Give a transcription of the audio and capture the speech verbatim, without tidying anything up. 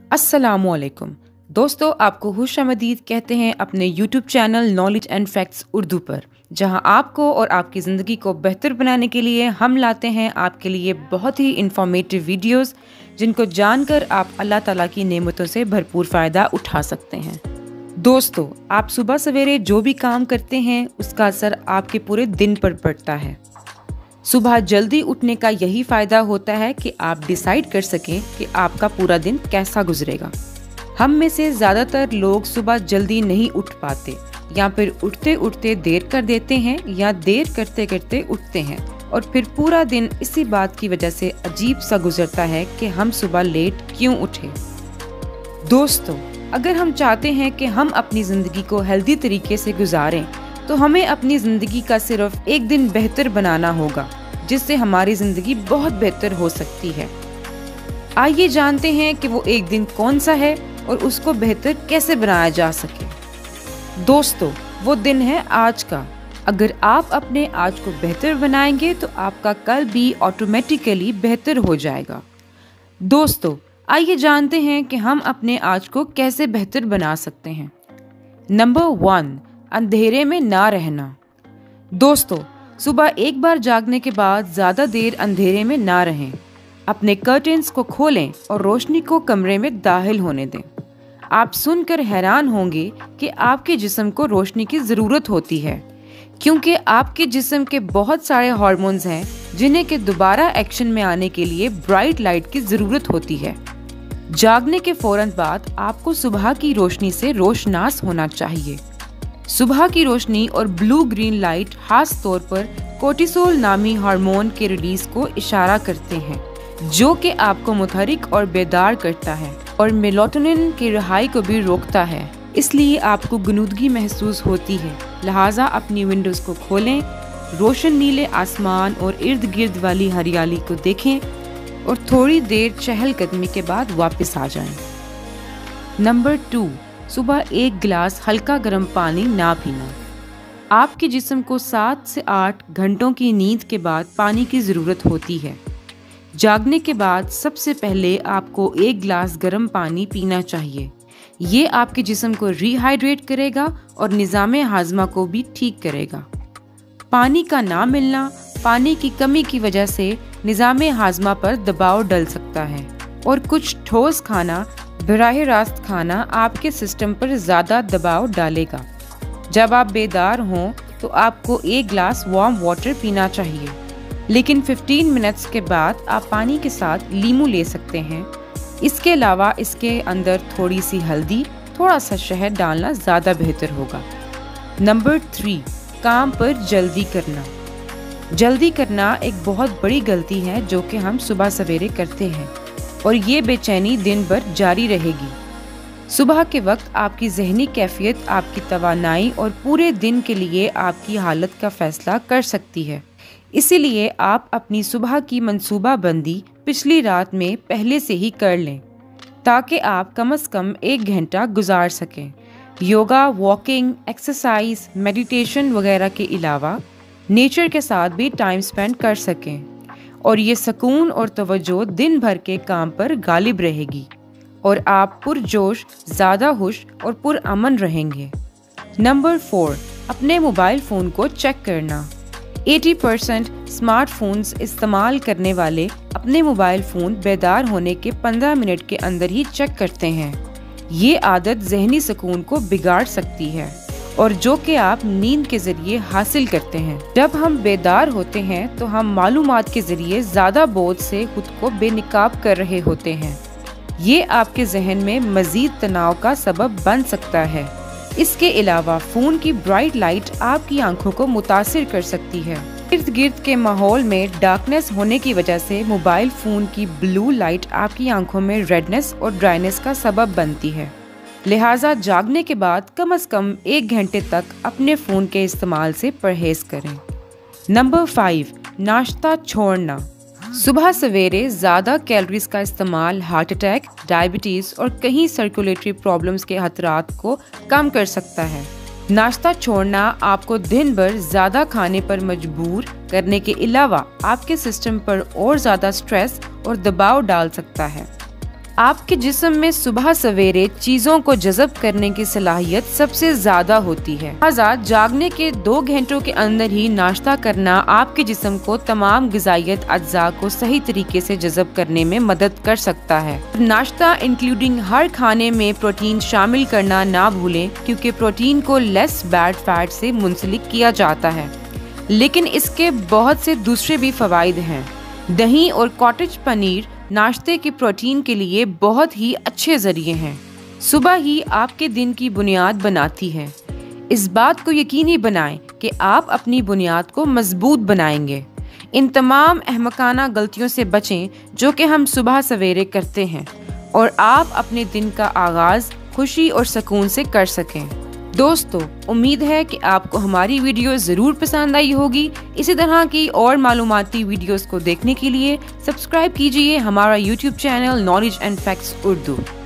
अस्सलामुअलैकुम दोस्तों, आपको खुशामदीद कहते हैं अपने YouTube channel knowledge and facts Urdu पर, जहां आपको और आपकी ज़िंदगी को बेहतर बनाने के लिए हम लाते हैं आपके लिए बहुत ही इंफॉर्मेटिव वीडियोस, जिनको जानकर आप अल्लाह ताला की नेमतों से भरपूर फ़ायदा उठा सकते हैं। दोस्तों, आप सुबह सवेरे जो भी काम करते हैं उसका असर आपके पूरे दिन पर पड़ता है। सुबह जल्दी उठने का यही फ़ायदा होता है कि आप डिसाइड कर सकें कि आपका पूरा दिन कैसा गुजरेगा। हम में से ज़्यादातर लोग सुबह जल्दी नहीं उठ पाते, या फिर उठते उठते देर कर देते हैं या देर करते करते उठते हैं, और फिर पूरा दिन इसी बात की वजह से अजीब सा गुजरता है कि हम सुबह लेट क्यों उठे। दोस्तों, अगर हम चाहते हैं कि हम अपनी ज़िंदगी को हेल्दी तरीके से गुजारें, तो हमें अपनी ज़िंदगी का सिर्फ एक दिन बेहतर बनाना होगा, जिससे हमारी ज़िंदगी बहुत बेहतर हो सकती है। आइए जानते हैं कि वो एक दिन कौन सा है और उसको बेहतर कैसे बनाया जा सके। दोस्तों, वो दिन है आज का। अगर आप अपने आज को बेहतर बनाएंगे तो आपका कल भी ऑटोमेटिकली बेहतर हो जाएगा। दोस्तों, आइए जानते हैं कि हम अपने आज को कैसे बेहतर बना सकते हैं। नंबर वन, अंधेरे में ना रहना। दोस्तों, सुबह एक बार जागने के बाद ज़्यादा देर अंधेरे में ना रहें। अपने कर्टेन्स को खोलें और रोशनी को कमरे में दाखिल होने दें। आप सुनकर हैरान होंगे कि आपके जिस्म को रोशनी की ज़रूरत होती है, क्योंकि आपके जिस्म के बहुत सारे हार्मोन्स हैं जिन्हें के दोबारा एक्शन में आने के लिए ब्राइट लाइट की ज़रूरत होती है। जागने के फौरन बाद आपको सुबह की रोशनी से रोशनास होना चाहिए। सुबह की रोशनी और ब्लू ग्रीन लाइट खास तौर पर कोर्टिसोल नामी हार्मोन के रिलीज को इशारा करते हैं, जो कि आपको मुतहरिक और बेदार करता है और मेलाटोनिन की रिहाई को भी रोकता है। इसलिए आपको गुनूदगी महसूस होती है। लिहाजा अपनी विंडोज को खोलें, रोशन नीले आसमान और इर्द गिर्द वाली हरियाली को देखें और थोड़ी देर चहलकदमी के बाद वापस आ जाएं। नंबर टू, सुबह एक गिलास हल्का गर्म पानी ना पीना। आपके जिस्म को सात से आठ घंटों की नींद के बाद पानी की ज़रूरत होती है। जागने के बाद सबसे पहले आपको एक गिलास गर्म पानी पीना चाहिए। ये आपके जिस्म को रिहाइड्रेट करेगा और निज़ामे हाजमा को भी ठीक करेगा। पानी का ना मिलना, पानी की कमी की वजह से निज़ामे हाजमा पर दबाव डल सकता है, और कुछ ठोस खाना बराह रास्त खाना आपके सिस्टम पर ज़्यादा दबाव डालेगा। जब आप बेदार हों तो आपको एक गिलास वार्म वाटर पीना चाहिए, लेकिन पंद्रह मिनट्स के बाद आप पानी के साथ लीमू ले सकते हैं। इसके अलावा इसके अंदर थोड़ी सी हल्दी, थोड़ा सा शहद डालना ज़्यादा बेहतर होगा। नंबर थ्री, काम पर जल्दी करना। जल्दी करना एक बहुत बड़ी गलती है जो कि हम सुबह सवेरे करते हैं, और ये बेचैनी दिन भर जारी रहेगी। सुबह के वक्त आपकी जहनी कैफियत आपकी तवानाई और पूरे दिन के लिए आपकी हालत का फैसला कर सकती है। इसीलिए आप अपनी सुबह की मंसूबाबंदी पिछली रात में पहले से ही कर लें, ताकि आप कम से कम एक घंटा गुजार सकें। योगा, वॉकिंग, एक्सरसाइज, मेडिटेशन वगैरह के अलावा नेचर के साथ भी टाइम स्पेंड कर सकें, और ये सुकून और तवज्जो दिन भर के काम पर गालिब रहेगी और आप पुरजोश, ज़्यादा खुश और पुरअमन रहेंगे। नंबर फोर, अपने मोबाइल फ़ोन को चेक करना। अस्सी परसेंट स्मार्टफोन्स इस्तेमाल करने वाले अपने मोबाइल फ़ोन बेदार होने के पंद्रह मिनट के अंदर ही चेक करते हैं। ये आदत जहनी सुकून को बिगाड़ सकती है, और जो कि आप नींद के जरिए हासिल करते हैं। जब हम बेदार होते हैं तो हम मालूमात के जरिए ज़्यादा बोझ से खुद को बेनिकाब कर रहे होते हैं। ये आपके जहन में मज़ीद तनाव का सबब बन सकता है। इसके अलावा फ़ोन की ब्राइट लाइट आपकी आंखों को मुतासिर कर सकती है। इर्द गिर्द के माहौल में डार्कनेस होने की वजह से मोबाइल फ़ोन की ब्लू लाइट आपकी आंखों में रेडनेस और ड्राइनेस का सबब बनती है। लिहाजा जागने के बाद कम से कम एक घंटे तक अपने फ़ोन के इस्तेमाल से परहेज़ करें। नंबर फाइव, नाश्ता छोड़ना। सुबह सवेरे ज़्यादा कैलोरीज का इस्तेमाल हार्ट अटैक, डायबिटीज़ और कई सर्कुलेटरी प्रॉब्लम्स के खतरात को कम कर सकता है। नाश्ता छोड़ना आपको दिन भर ज़्यादा खाने पर मजबूर करने के अलावा आपके सिस्टम पर और ज़्यादा स्ट्रेस और दबाव डाल सकता है। आपके जिस्म में सुबह सवेरे चीजों को जज़ब करने की सलाहियत सबसे ज्यादा होती है। लिहाजा जागने के दो घंटों के अंदर ही नाश्ता करना आपके जिस्म को तमाम ग़िज़ाइयत अज्जा को सही तरीके से जज़ब करने में मदद कर सकता है। नाश्ता इंक्लूडिंग हर खाने में प्रोटीन शामिल करना ना भूलें, क्योंकि प्रोटीन को लेस बैड फैट से मुंसलिक किया जाता है। लेकिन इसके बहुत से दूसरे भी फ़वाइद हैं। दही और कॉटेज पनीर नाश्ते के प्रोटीन के लिए बहुत ही अच्छे ज़रिए हैं। सुबह ही आपके दिन की बुनियाद बनाती है। इस बात को यकीनी बनाएं कि आप अपनी बुनियाद को मजबूत बनाएंगे। इन तमाम अहमकाना गलतियों से बचें जो कि हम सुबह सवेरे करते हैं, और आप अपने दिन का आगाज़ खुशी और सुकून से कर सकें। दोस्तों, उम्मीद है कि आपको हमारी वीडियो ज़रूर पसंद आई होगी। इसी तरह की और मालूमाती वीडियोस को देखने के लिए सब्सक्राइब कीजिए हमारा YouTube channel knowledge and facts Urdu.